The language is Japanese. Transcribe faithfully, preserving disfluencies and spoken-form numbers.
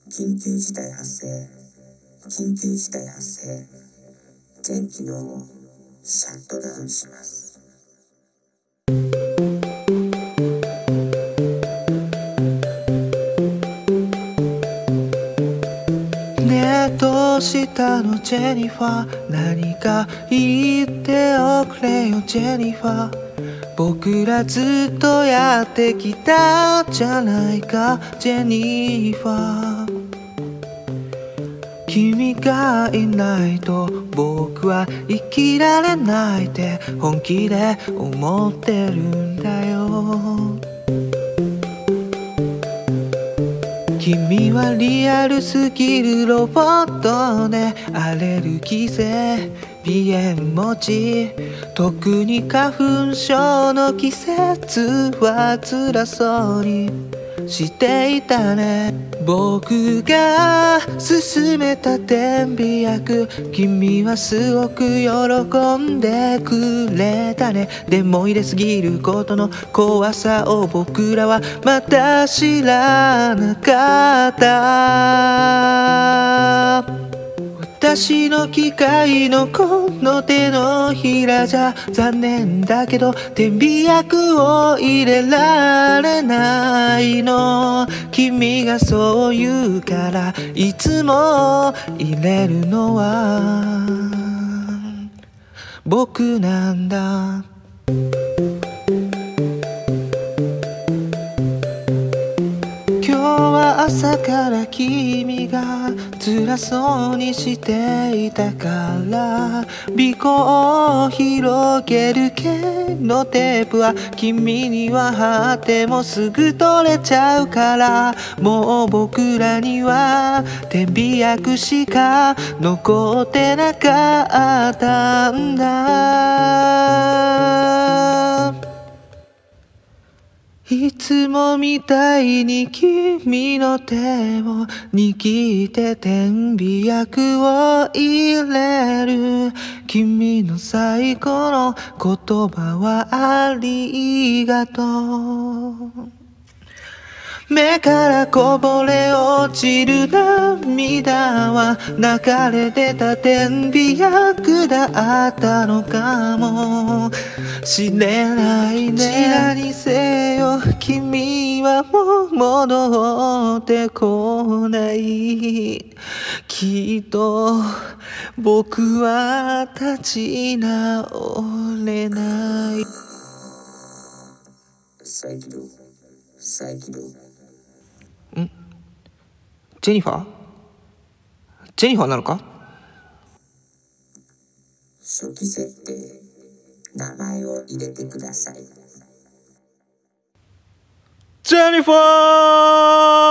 緊急事態発生、緊急事態発生、全機能をシャットダウンします。 ねえどうしたのジェニファー、何か言っておくれよジェニファー。僕らずっとやってきたじゃないかジェニファー。君がいないと僕は生きられないって本気で思ってるんだよ。君はリアルすぎるロボットでアレルギー性鼻炎持ち、特に花粉症の季節は辛そうにしていたね。僕が勧めた点鼻薬、君はすごく喜んでくれたね。でも入れすぎることの怖さを僕らはまだ知らなかった。私の機械のこの手のひらじゃ残念だけど点鼻薬を入れられないの。君がそう言うからいつも入れるのは僕なんだ。今日は朝から君が辛そうにしていたから鼻孔を広げる毛のテープは君には貼ってもすぐ取れちゃうから、もう僕らには点鼻薬しか残ってなかったんだ。いつもみたいに君の手を握って点鼻薬を入れる。君の最後の言葉はありがとう。目からこぼれ落ちる涙は流れ出た点鼻薬だったのかもしれないね。どちらにせよ君はもう戻ってこない。きっと僕は立ち直れない。 再起動、再起動。 ん？ジェニファー？ジェニファーなのか？ 初期設定、名前を入れてください。 ジェニファー！